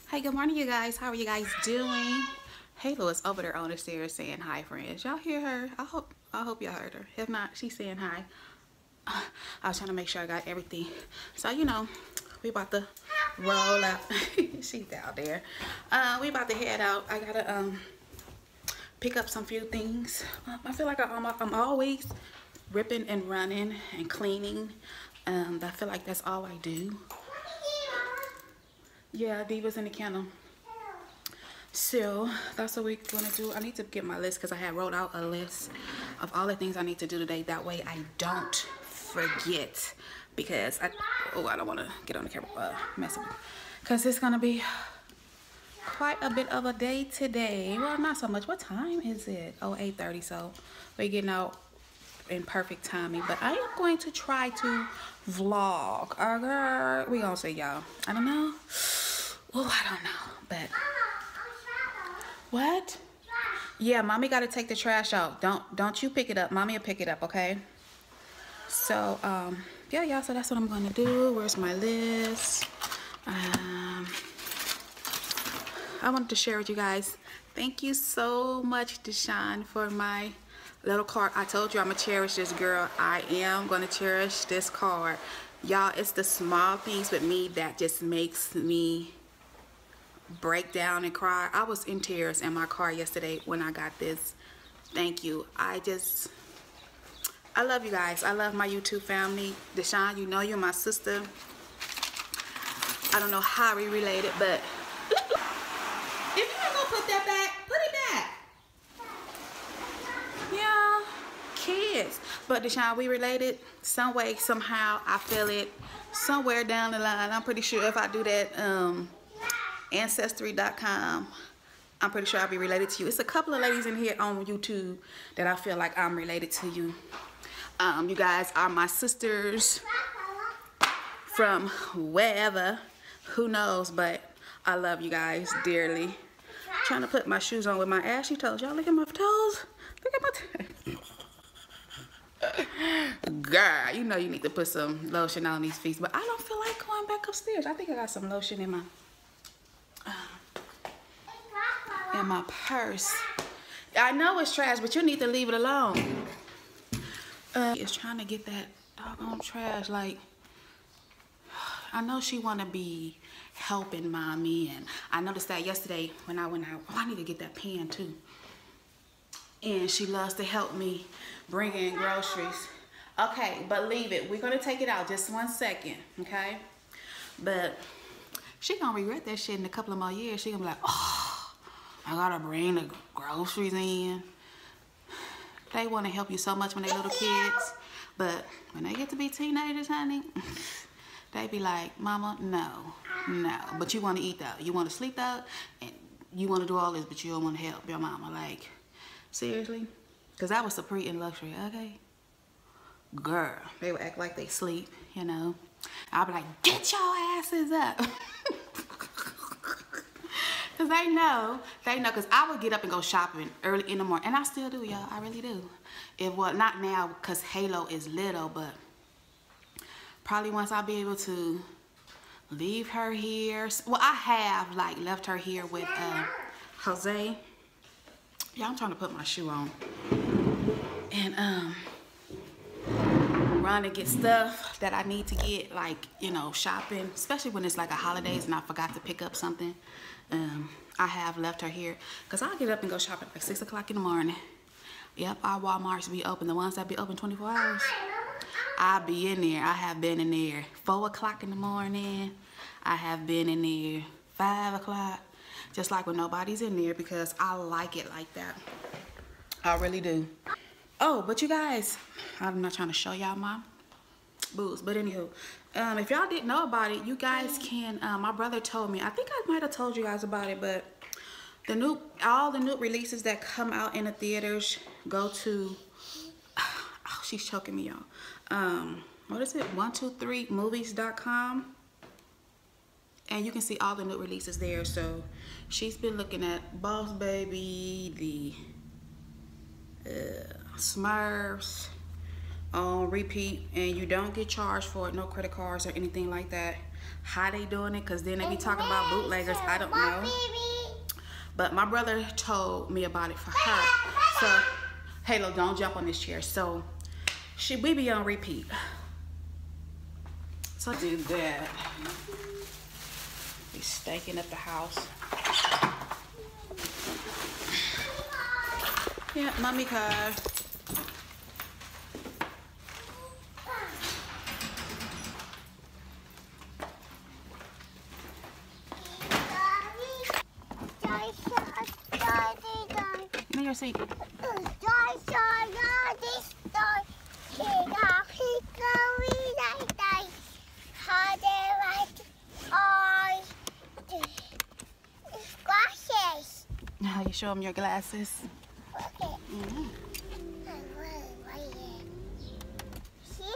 Hey, good morning, you guys. How are you guys doing? Halo is over there on the stairs saying hi, friends. Y'all hear her? I hope y'all heard her. If not, she's saying hi. I was trying to make sure I got everything. So, we about to roll out. She's out there. We about to head out. I gotta pick up some few things. I feel like I'm always ripping and running and cleaning. I feel like that's all I do. Yeah, Diva's in the kennel. So that's what we're gonna do. I need to get my list because I had wrote out a list of all the things I need to do today. That way I don't forget, because I don't want to get on the camera messing with, because it's gonna be quite a bit of a day today. Well, not so much. What time is it? Oh, 8:30. So we're getting out in perfect timing. But I am going to try to vlog. We gonna say, y'all, I don't know. Oh, I don't know, but what? Yeah, mommy got to take the trash out. Don't you pick it up. Mommy will pick it up, okay? So, yeah, y'all, so that's what I'm going to do. Where's my list? I wanted to share with you guys. Thank you so much, Deshawn, for my little card. I told you I'm going to cherish this, girl. I am going to cherish this card. Y'all, it's the small things with me that just makes me break down and cry. I was in tears in my car yesterday when I got this. Thank you. I love you guys. I love my YouTube family. Deshawn, you know you're my sister. I don't know how we related, but if you ain't gonna put that back, put it back. Yeah, kids. But Deshawn, we related some way, somehow. I feel it somewhere down the line. I'm pretty sure if I do that Ancestry.com, I'm pretty sure I'll be related to you. It's a couple of ladies in here on YouTube that I feel like I'm related to you. You guys are my sisters from wherever, who knows, but I love you guys dearly. Trying to put my shoes on with my ashy toes. Y'all look at my toes. Look at my toes. Girl, you know you need to put some lotion on these feet, but I don't feel like going back upstairs. I think I got some lotion in my purse. I know it's trash, but you need to leave it alone. It's trying to get that doggone trash. Like, I know she want to be helping mommy, and I noticed that yesterday when I went out. Oh, I need to get that pen too. And she loves to help me bring in groceries. Okay, but leave it. We're gonna take it out just 1 second, okay? But she gonna regret that shit in a couple of more years. She gonna be like, oh, I gotta bring the groceries in. They want to help you so much when they little kids, but when they get to be teenagers, honey, they be like, mama, no. But you want to eat though. You want to sleep though, and you want to do all this, but you don't want to help your mama. Like, seriously? Because that was Supreme in luxury, okay? Girl, they would act like they sleep, you know. I'll be like, get your asses up. Because they know, because I would get up and go shopping early in the morning. And I still do, y'all. I really do. Well, not now because Halo is little, but probably once I'll be able to leave her here. Well, I have, like, left her here with Jose. Yeah, I'm trying to put my shoe on. And, run and get stuff that I need to get, like, you know, shopping. Especially when it's, like, a holidays and I forgot to pick up something. I have left her here because I'll get up and go shopping like 6 o'clock in the morning. Yep, our Walmarts be open. The ones that be open 24 hours. I'll be in there. I have been in there 4 o'clock in the morning. I have been in there 5 o'clock. Just like when nobody's in there, because I like it like that. I really do. Oh, but you guys, I'm not trying to show y'all my booze, but anywho, if y'all didn't know about it, you guys can, my brother told me, I think I might have told you guys about it, but all the new releases that come out in the theaters go to, oh, she's choking me, y'all. What is it? 123movies.com, and you can see all the new releases there. So she's been looking at Boss Baby, the Smurfs on repeat, and you don't get charged for it, no credit cards or anything like that. how they doing it, because then they be talking about bootleggers. I don't know. But my brother told me about it for her. So, Halo, don't jump on this chair. So, we be on repeat. So, do that. Be staking up the house. Yeah, mommy car. Give me your seat. Now you show them your glasses. Okay. Mm-hmm. See?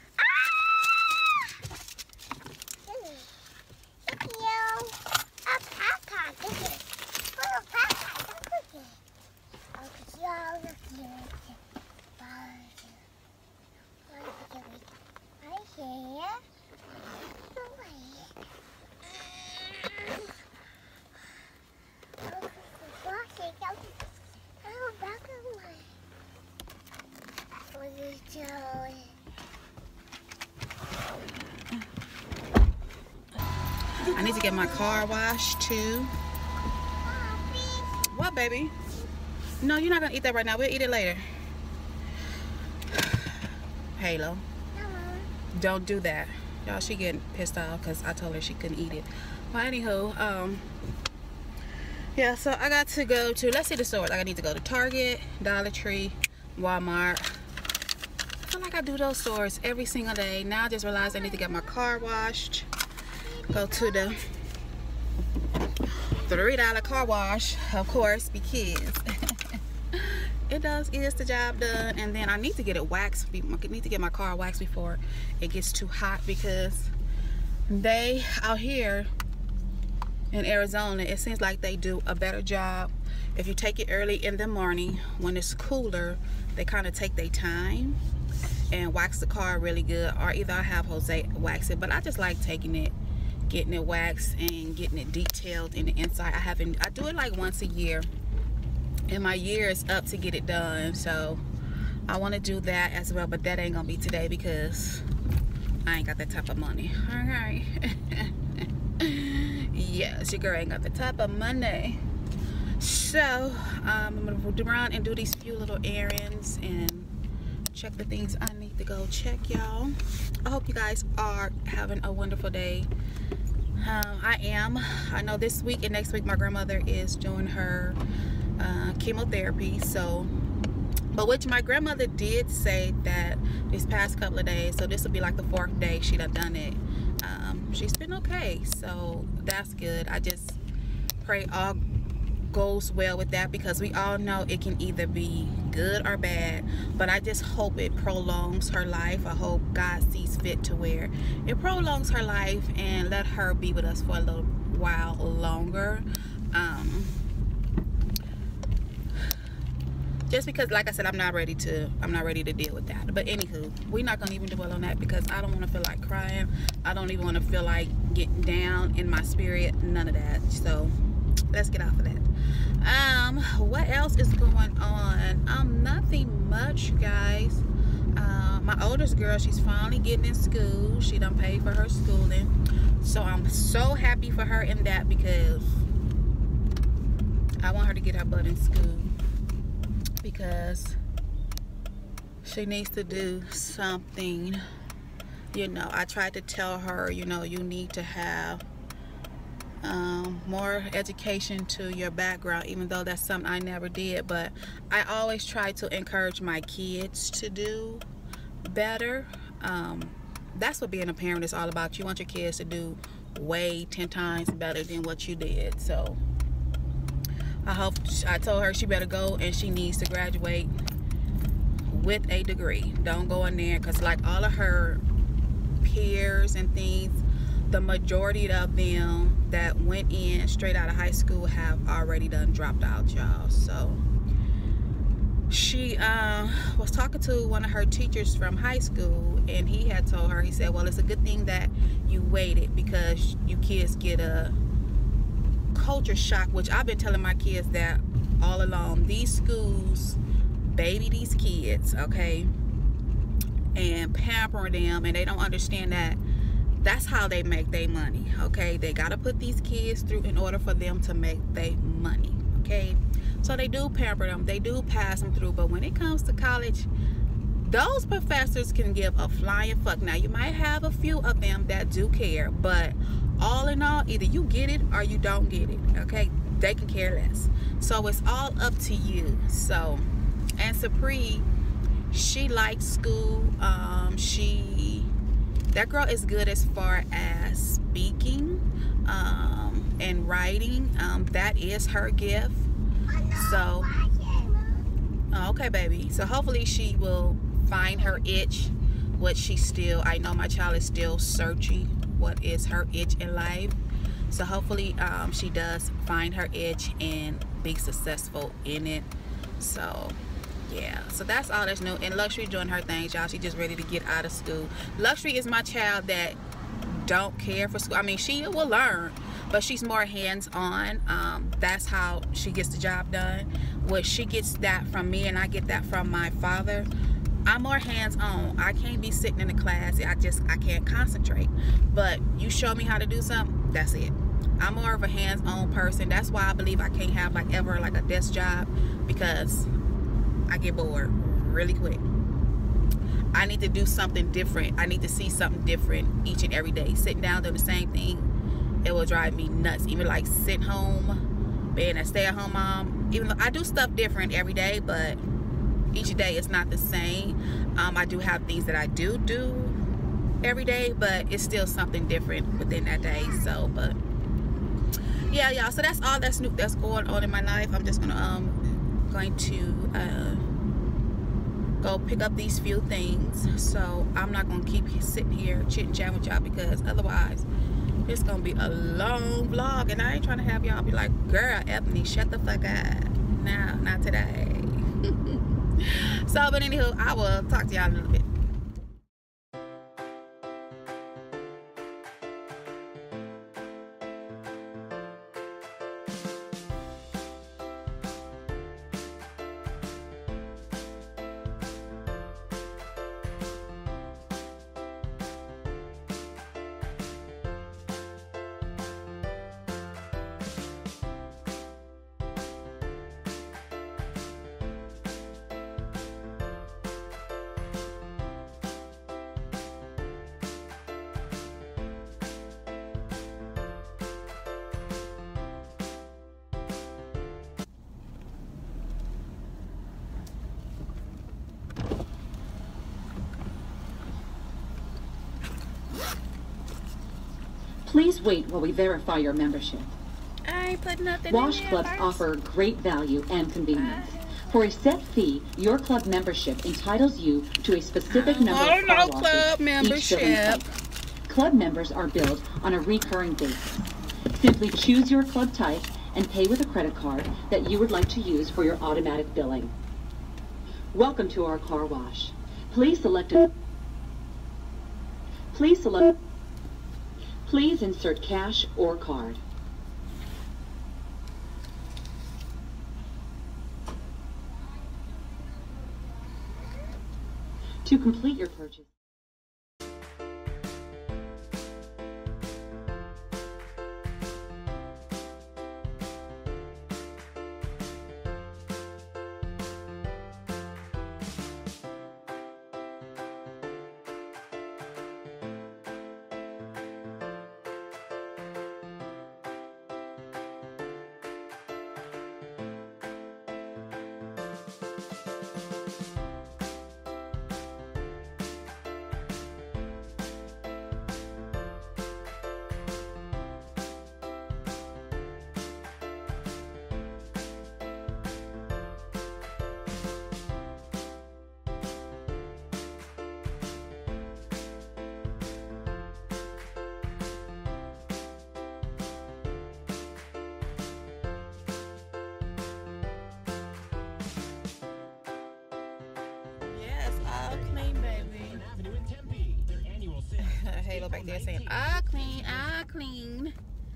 I need to get my car washed too. What, baby? No, you're not gonna eat that right now. We'll eat it later. Halo, don't do that. Y'all, she getting pissed off because I told her she couldn't eat it. Well, anywho, yeah, so I got to go to, let's see the stores. Like, I need to go to Target, Dollar Tree, Walmart. I feel like I do those stores every single day. Now I just realized I need to get my car washed. Go to the $3 car wash, of course, because it is the job done. And then I need to get it waxed. I need to get my car waxed before it gets too hot, because they out here in Arizona, it seems like they do a better job. If you take it early in the morning when it's cooler, they kind of take their time and wax the car really good. Or either I have Jose wax it, but I just like taking it, getting it waxed and getting it detailed in the inside. I do it like once a year, and my year is up to get it done, so I want to do that as well. But that ain't gonna be today because I ain't got that type of money. All right. Yes, your girl ain't got the type of money. So I'm gonna run and do these few little errands and check the things I need to go check, y'all. I hope you guys are having a wonderful day. I know this week and next week my grandmother is doing her chemotherapy, so, but which my grandmother did say that these past couple of days, so this will be like the 4th day she done it, she's been okay, so that's good. I just pray all goes well with that, because we all know it can either be good or bad, but I just hope it prolongs her life. I hope God sees fit to where it prolongs her life and let her be with us for a little while longer. Just because, like I said, I'm not ready to deal with that. But anywho, we're not gonna even dwell on that, because I don't want to feel like crying. I don't even want to feel like getting down in my spirit, none of that. So let's get off of that. What else is going on? Nothing much, guys. My oldest girl, she's finally getting in school. She done paid for her schooling, so I'm so happy for her in that, because I want her to get her butt in school, because she needs to do something. You know, I tried to tell her, you know, you need to have more education to your background, even though that's something I never did. But I always try to encourage my kids to do better. That's what being a parent is all about. You want your kids to do way 10 times better than what you did. So I told her she better go, and she needs to graduate with a degree. Don't go in there, because like all of her peers and things, the majority of them that went in straight out of high school have already done dropped out, y'all. So she was talking to one of her teachers from high school, and he had told her, he said, well, it's a good thing that you waited because you kids get a culture shock, which I've been telling my kids that all along. These schools baby these kids, okay, and pamper them, and they don't understand that that's how they make their money, okay? They got to put these kids through in order for them to make their money, okay? So they do pamper them, they do pass them through, but when it comes to college, those professors can give a flying fuck. Now, you might have a few of them that do care, but all in all, either you get it or you don't get it, okay? They can care less. So it's all up to you. So, and Supreme, she likes school. That girl is good as far as speaking and writing. That is her gift. So, okay, baby. So hopefully she will find her itch, what she still, I know my child is still searching what is her itch in life. So hopefully she does find her itch and be successful in it. So yeah, so that's all that's new. And Luxury doing her thing, y'all. She just ready to get out of school. Luxury is my child that don't care for school. I mean, she will learn, but she's more hands-on. That's how she gets the job done. What she gets that from me, and I get that from my father. I'm more hands-on. I can't be sitting in the class. I can't concentrate. But you show me how to do something, that's it. I'm more of a hands-on person. That's why I believe I can't have like ever like a desk job, because I get bored really quick. I need to do something different. I need to see something different each and every day. Sitting down doing the same thing, it will drive me nuts. Even like sitting home, being a stay-at-home mom, even though I do stuff different every day, but each day it's not the same. I do have things that I do every day, but it's still something different within that day. So, but yeah, y'all, so that's all that's new that's going on in my life. I'm just going to go pick up these few things. So I'm not gonna keep sitting here chit-chatting with y'all, because otherwise it's gonna be a long vlog, and I ain't trying to have y'all be like, girl, Ebony, shut the fuck up. No, not today. So, but anywho, I will talk to y'all in a little bit. Please wait while we verify your membership. I ain't put nothing Wash in there clubs first. offer great value and convenience. For a set fee, your club membership entitles you to a specific number of car washes club each membership. billing cycle. Club members are billed on a recurring basis. Simply choose your club type and pay with a credit card that you would like to use for your automatic billing. Welcome to our car wash. Please insert cash or card. To complete your purchase, Halo back there saying, "I clean, I clean."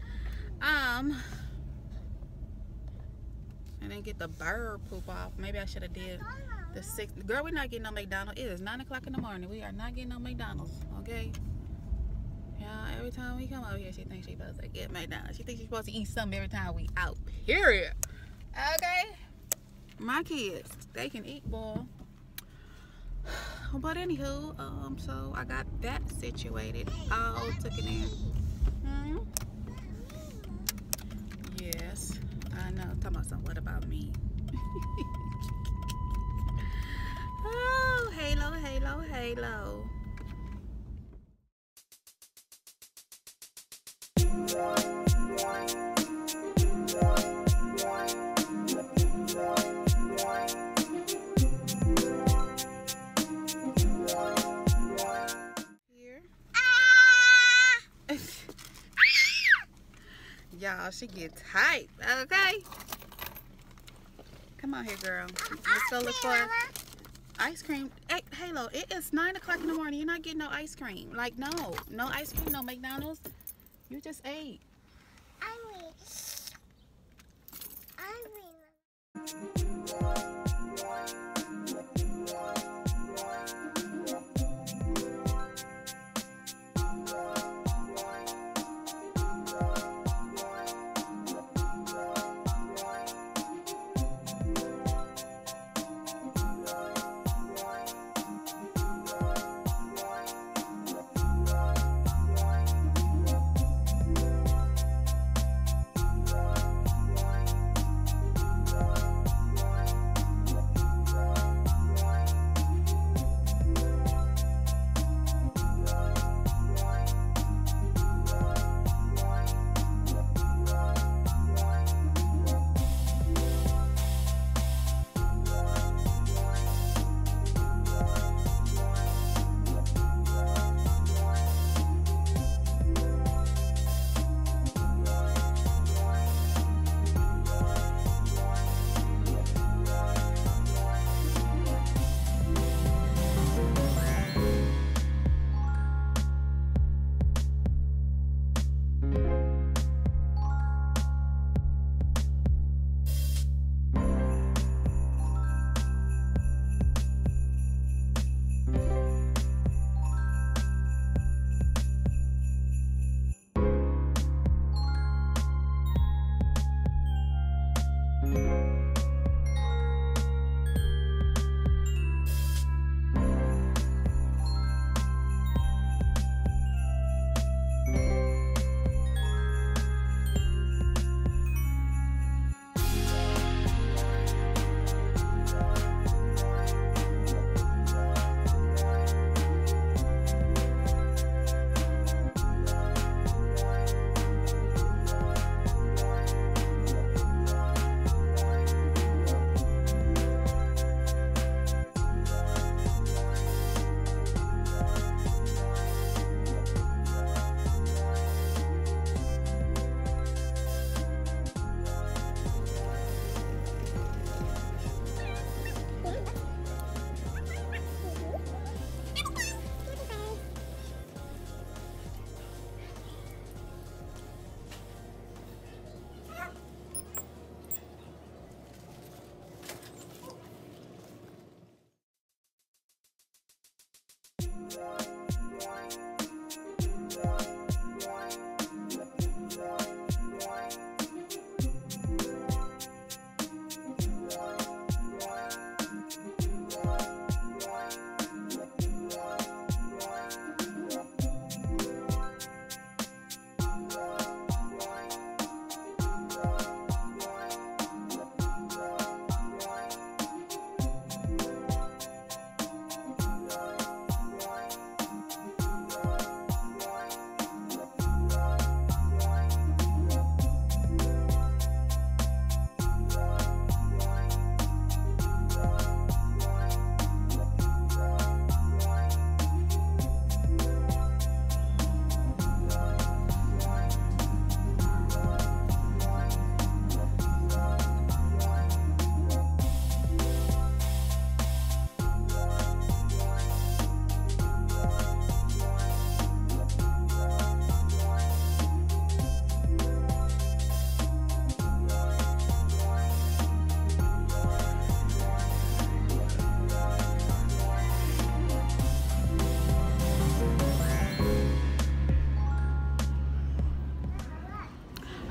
And then get the bird poop off. Maybe I should have did the 6th. Girl, we're not getting no McDonald's. It is 9 o'clock in the morning. We are not getting no McDonald's, okay? Yeah, every time we come over here, she thinks she's supposed to get McDonald's. She thinks she's supposed to eat something every time we out, period. Okay? My kids, they can eat, boy. But anywho, so I got that situated. All took it in. Yes, I know. Talking about something. What about me? Oh, Halo, Halo, Halo. Y'all, she get tight, okay? Come on here, girl. Let's go look for ice cream. Hey, Halo, it is 9 o'clock in the morning. You're not getting no ice cream. Like, no ice cream, no McDonald's. You just ate. I mean.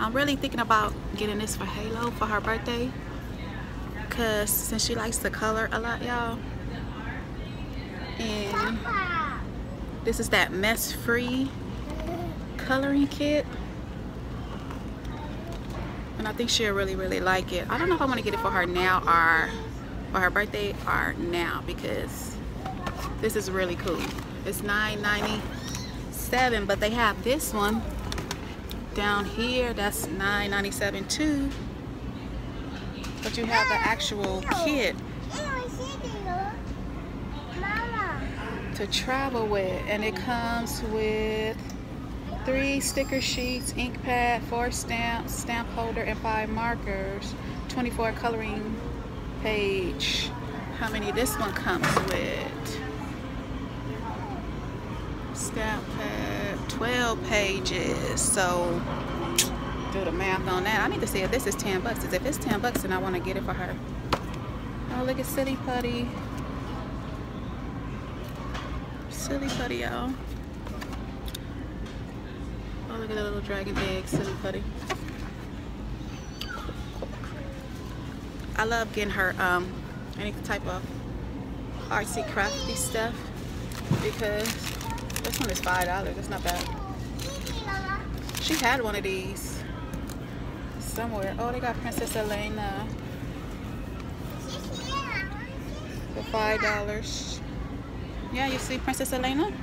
I'm really thinking about getting this for Halo for her birthday, cause since she likes to color a lot, y'all. And this is that mess-free coloring kit, and I think she'll really like it. I don't know if I want to get it for her now or for her birthday or now, because this is really cool. It's $9.97, but they have this one down here that's $9.97 too, but you have the actual kit to travel with, and it comes with 3 sticker sheets, ink pad, 4 stamps, stamp holder, and 5 markers, 24 coloring page. How many this one comes with? Stamp pad, 12 pages. So do the math on that. I need to see if this is 10 bucks. If it's 10 bucks, then I want to get it for her. Oh, look at Silly Putty. Silly Putty, y'all. Oh, look at the little dragon egg, Silly Putty. I love getting her any type of artsy crafty stuff, because this one is $5. It's not bad. She had one of these somewhere. Oh, they got Princess Elena for $5. Yeah, you see Princess Elena?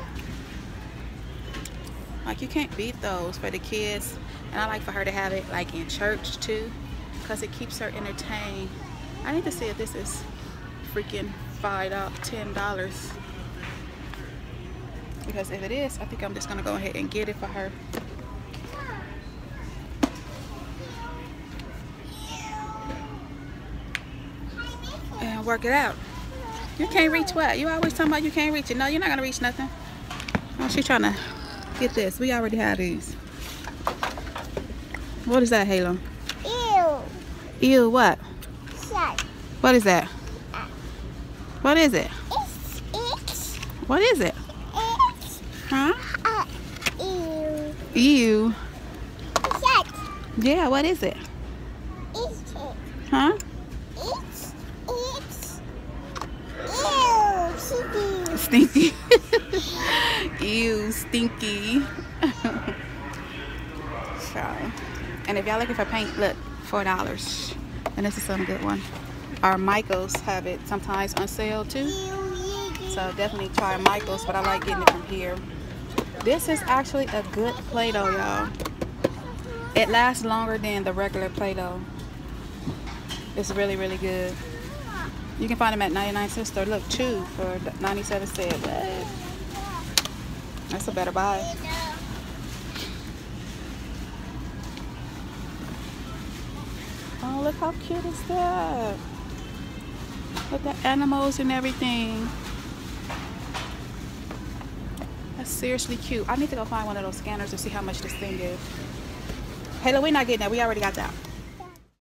Like, you can't beat those for the kids. And I like for her to have it like in church too, because it keeps her entertained. I need to see if this is freaking $10. Because if it is, I think I'm just gonna go ahead and get it for her. And work it out. You can't reach what? You always talking about you can't reach it. No, you're not gonna reach nothing. Oh, she's trying to get this. We already have these. What is that, Halo? Ew. Ew, what? Shut. What is that? What is it? It's. What is it? It's. Huh? Ew. Ew. Shut. Yeah, what is it? It's. Huh? It's. Ew. Stinky. Ew, stinky. So, and if y'all looking for paint, look, $4. And this is some good one. Our Michaels have it sometimes on sale too. So definitely try Michaels, but I like getting it from here. This is actually a good Play-Doh, y'all. It lasts longer than the regular Play-Doh. It's really good. You can find them at 99-cent store. Look, 2 for 97 cents. That's a better buy. Oh, look how cute is that? With the animals and everything. That's seriously cute. I need to go find one of those scanners to see how much this thing is. Halo, we're not getting that. We already got that.